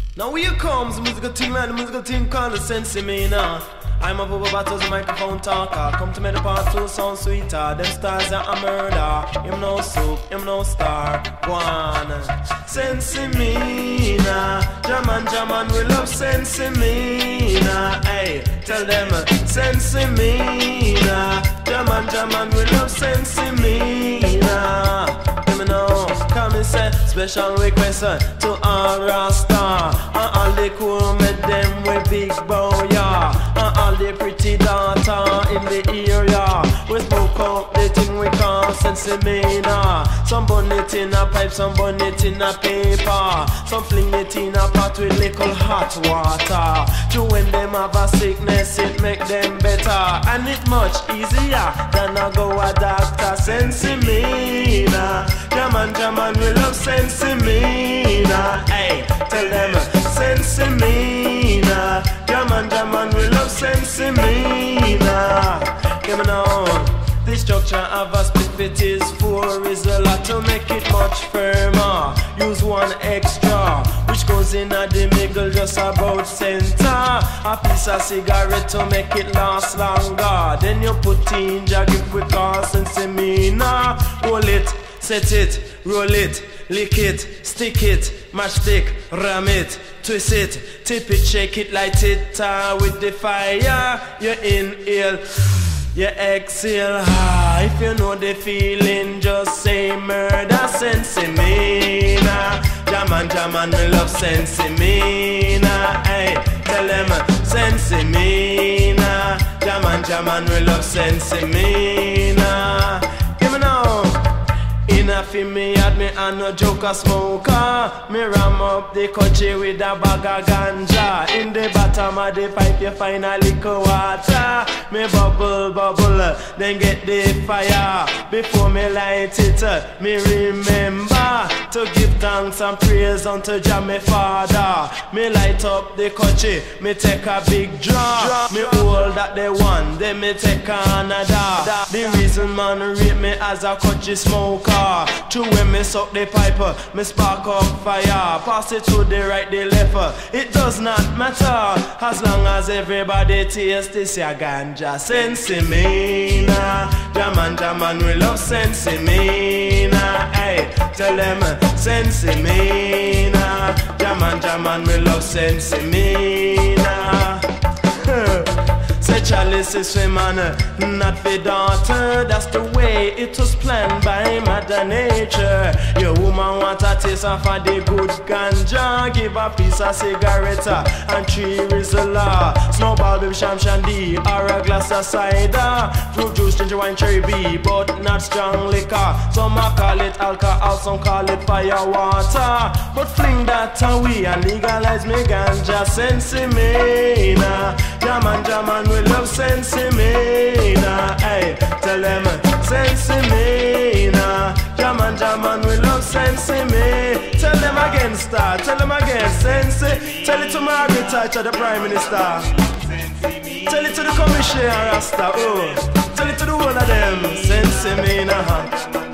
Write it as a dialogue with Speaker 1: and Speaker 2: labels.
Speaker 1: Now here comes the musical team and the musical team called the Sensi Me now. I'm a Bubba Battles, microphone talker. Come to me the part 2 sound sweeter. Them stars are a murder. Him no soup, him no star. Go on. Sensi Me now. Jaman, we love Sensi Me now. Hey, tell them Sensi Me now. Jaman, we love Sensi Me now. Know, come and say special request to all Rasta and all the cool med them with big bow, yeah, and all the pretty daughter in the area. We smoke up the thing we call sensimina. Some burn it in a pipe, some burn it in a paper, some fling it in a pot with little hot water. To when them have a sickness, it make them better, and it much easier than a go a doctor. Sensimina. Jaman, we love Sensimina. Hey, tell them Sensimina. Jaman, we love Sensimina. Give me now. The structure of a split is 4 is a lot to make it much firmer. Use 1 extra, which goes in at the middle just about center. A piece of cigarette to make it last longer. Then you put in jagged with Sensimina. Hold it, set it, roll it, lick it, stick it, matchstick, ram it, twist it, tip it, shake it, light it with the fire. You inhale, you exhale. If you know the feeling, just say murder. Sensimina. Jaman, we love Sensimina. Hey, tell them Sensimina. Jaman, we love Sensimina. Give me now. Enough in me had me and no joker smoker. Me ram up the country with a bag of ganja. In the bottom of the pipe you find a little water. Me bubble, then get the fire. Before me light it, me remember to give thanks and praise unto Jah me Father. Me light up the country, me take a big draw. Me hold that the one, then me take another. The reason man rate me as a country smoker. True when me suck the pipe, me spark up fire. Pass it to the right, the left, it does not matter, as long as everybody taste this ya ganja. Sensimina. Jaman, we love Sensimina. Hey, tell them Sensimina. Jaman, we love Sensimina. Say chalice is for man, not for daughter. That's the way it was planned by Mother Nature. Your woman want a taste of the good ganja. Give a piece of cigarette and 3 Rizla. Snowball with sham shandy or a glass of cider. Fruit juice, ginger wine, cherry bee, but not strong liquor. Some call it alcohol, some call it fire water. But fling that away and legalize me ganja. Sensimina. Jaman, we love Sensimina. Hey, tell them Sensimina. Jaman, we love Sensimina. Tell them again, star. Tell them again, Sensi. Tell it to Margaret Thatcher, the Prime Minister. Tell it to the Commissioner Rasta. Oh, tell it to the whole of them. Sensimina.